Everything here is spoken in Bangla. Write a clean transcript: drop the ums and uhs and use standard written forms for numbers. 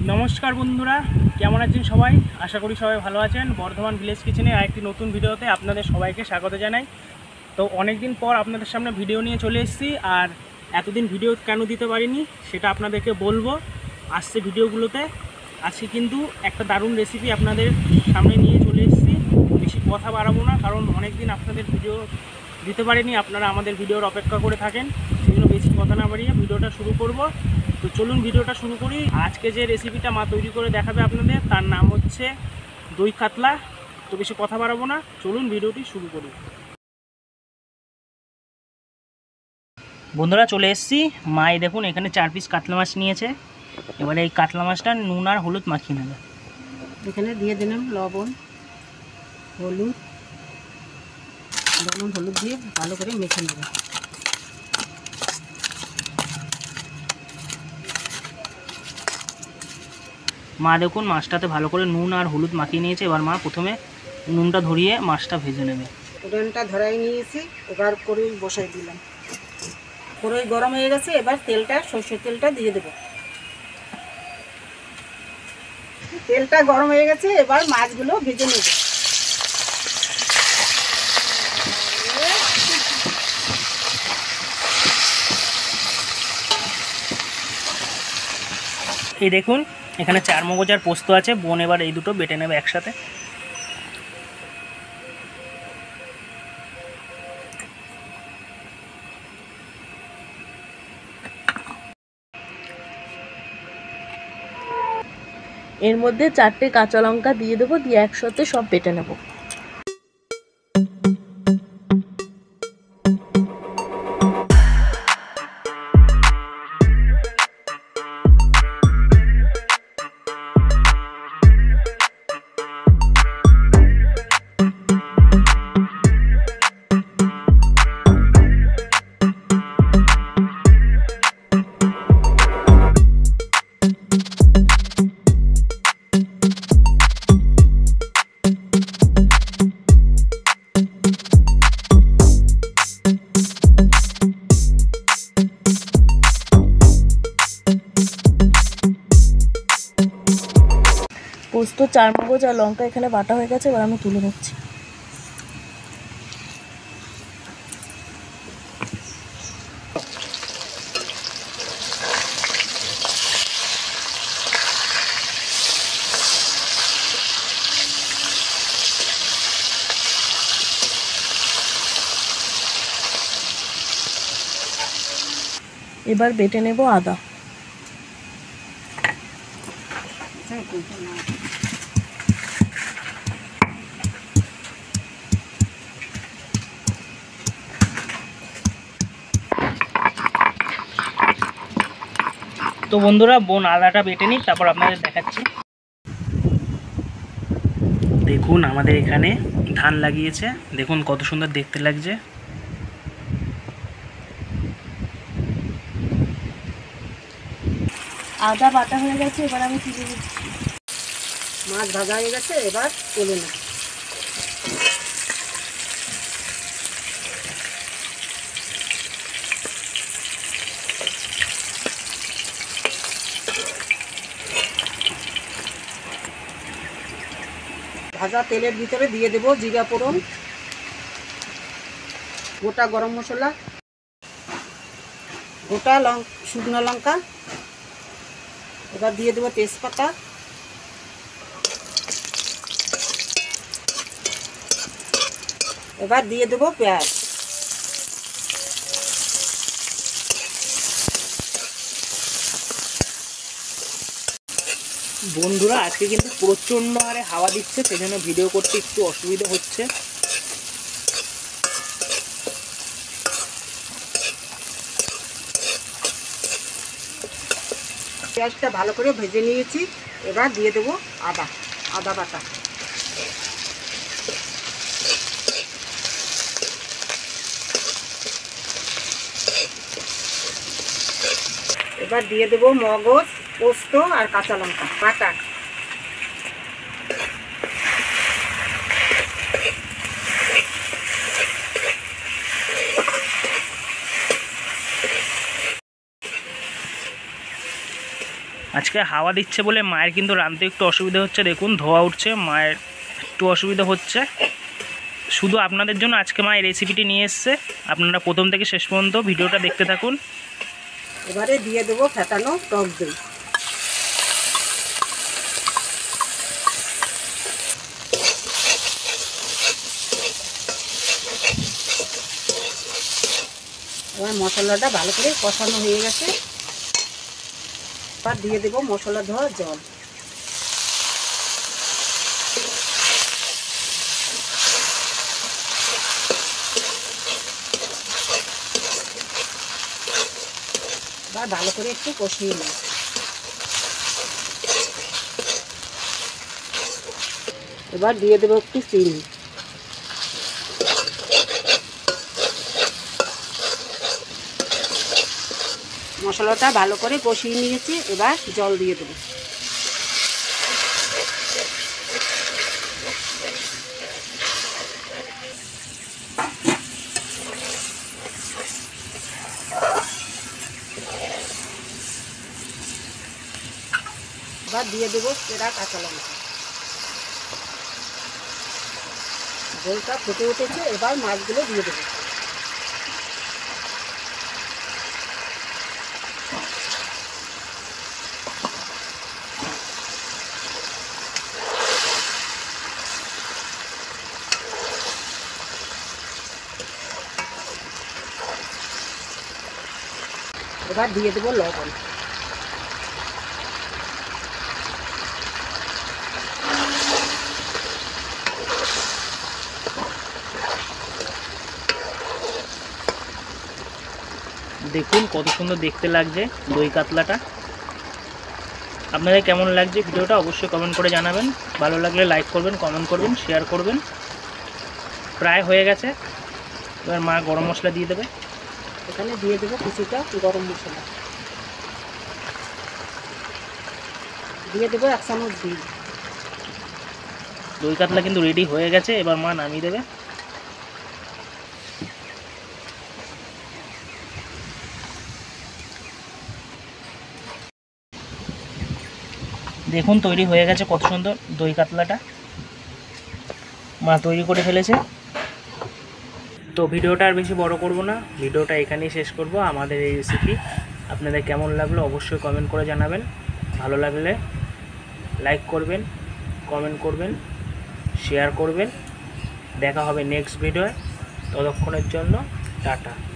নমস্কার বন্ধুরা, কেমন আছেন সবাই? আশা করি সবাই ভালো আছেন। বর্ধমান ভিলেজ কিচেনে আরেকটি নতুন ভিডিওতে আপনাদের সবাইকে স্বাগত জানাই। তো অনেক দিন পর আপনাদের সামনে ভিডিও নিয়ে চলে এসেছি। আর এতদিন ভিডিও কেন দিতে পারিনি সেটা আপনাদেরকে বলবো আসছে ভিডিওগুলোতে। আজকে কিন্তু একটা দারুণ রেসিপি আপনাদের সামনে নিয়ে চলে এসেছি। বেশি কথা বাড়াবো না, কারণ অনেক দিন আপনাদের ভিডিও দিতে পারিনি, আপনারা আমাদের ভিডিওর অপেক্ষা করে থাকেন। সেজন্য বেশি কথা না বাড়িয়ে ভিডিওটা শুরু করব। তো চলুন ভিডিওটা শুরু করি। আজকে যে রেসিপিটা মা তৈরি করে দেখাবে আপনাদের, তার নাম হচ্ছে দই কাতলা। তো বেশি কথা বাড়াবো না, চলুন ভিডিওটি শুরু করি। বন্ধুরা চলে এসেছি। মাই দেখুন এখানে 4 পিস কাতলা মাছ নিয়েছে। এবারে এই কাতলা মাছটা নুন আর হলুদ মাখিয়ে নেবে। এখানে দিয়ে দিলাম লবণ, হলুদ দিয়ে ভালো করে মেখে নেব। মা দেখুন মাছটাতে ভালো করে নুন আর হলুদ মাখিয়ে নিয়েছে। এবার মা প্রথমে নুনটা ধরিয়ে মাছটা ভেজে নেবে। উনুনটা ধরাই নিয়েছি, এবার কড়াই বসাই দিলাম। কড়াই গরম হয়ে গেছে, এবার সরষের তেলটা দিয়ে দেব। তেলটা গরম হয়ে গেছে, এবার মাছগুলো ভেজে নেব। এই দেখুন এখানে 4 মগজ আর পোস্ত আছে। বোন এবার এই দুটো বেটে নেবে একসাথে। এর মধ্যে 4টে কাঁচা লঙ্কা দিয়ে দেবো, দিয়ে একসাথে সব বেটে নেব। পোস্ত, 4 মগজ আর লঙ্কা এখানে বাটা হয়ে গেছে। এবার আমি তুলে নিচ্ছি। এবার বেটে নেব আদা। তো বন্ধুরা বোন আদাটা বেটে নিই, তারপর আপনাদের দেখাচ্ছি। দেখুন আমাদের এখানে ধান লাগিয়েছে, দেখুন কত সুন্দর দেখতে লাগছে। আদা বাটা হয়ে গেছে, এবার আমি তুলে দিচ্ছি। মাছ ভাজা হয়ে গেছে, এবার তুলে নেব। ভাজা তেলের ভিতরে দিয়ে দেব জিরা ফোড়ন, গোটা গরম মশলা, গোটা শুকনো লঙ্কা, এবার দিয়ে দেবো তেজপাতা, এবার দিয়ে দেবো পেঁয়াজ। বন্ধুরা আজকে কিন্তু প্রচণ্ড হারে হাওয়া দিচ্ছে, সেজন্য ভিডিও করতে একটু অসুবিধা হচ্ছে। পেঁয়াজটা ভালো করে ভেজে নিয়েছি, এবার দিয়ে দেবো আদা বাটা। এবার দিয়ে দেবো মগজ, পোস্ত আর কাঁচা লঙ্কা বাটা। আজকে হাওয়া দিচ্ছে বলে মায়ের কিন্তু রাঁধতে একটু অসুবিধা হচ্ছে। দেখুন ধোয়া উঠছে, মায়ের একটু অসুবিধা হচ্ছে। শুধু আপনাদের জন্য আজকে মা এই রেসিপিটি নিয়ে এসছে। আপনারা প্রথম থেকে শেষ পর্যন্ত ভিডিওটা দেখতে থাকুন। এবারে দিয়ে দেবো ফেটানো টক দই। এবার মশলাটা ভালো করে কষানো হয়ে গেছে। এবার দিয়ে দেবো মশলা ধোয়া জল। এবার ভালো করে একটু কষিয়ে নিই। এবার দিয়ে দেবো একটু চিনি। মশলাটা ভালো করে কষিয়ে নিয়েছি, এবার জল দিয়ে দেবো। এবার দিয়ে দেবো চেরা কাঁচা লঙ্কা। ঝোলটা ফুটে উঠেছে, এবার মাছগুলো দিয়ে দেবো। এবার দিয়ে দেবো লবণ। দেখুন কত সুন্দর দেখতে লাগছে দই কাতলাটা। আপনাদের কেমন লাগছে ভিডিওটা অবশ্যই কমেন্ট করে জানাবেন। ভালো লাগলে লাইক করবেন, কমেন্ট করবেন, শেয়ার করবেন। প্রায় হয়ে গেছে। এবার মা গরম মশলা দিয়ে দেবে। এখানে দিয়ে দেবো কিছুটা গরম মশলা, দিয়ে দেবো 1 চামচ ঘি। দই কাতলা কিন্তু রেডি হয়ে গেছে। এবার মা নামিয়ে দেবে। দেখুন তৈরি হয়ে গেছে কত সুন্দর দই কাতলাটা মা তৈরি করে ফেলেছে। তো ভিডিওটা আর বেশি বড় করব না, ভিডিওটা এখানেই শেষ করব। আমাদের এই রেসিপি আপনাদের কেমন লাগলো অবশ্যই কমেন্ট করে জানাবেন। ভালো লাগলে লাইক করবেন, কমেন্ট করবেন, শেয়ার করবেন। দেখা হবে নেক্সট ভিডিওয়। ততক্ষণের জন্য টাটা।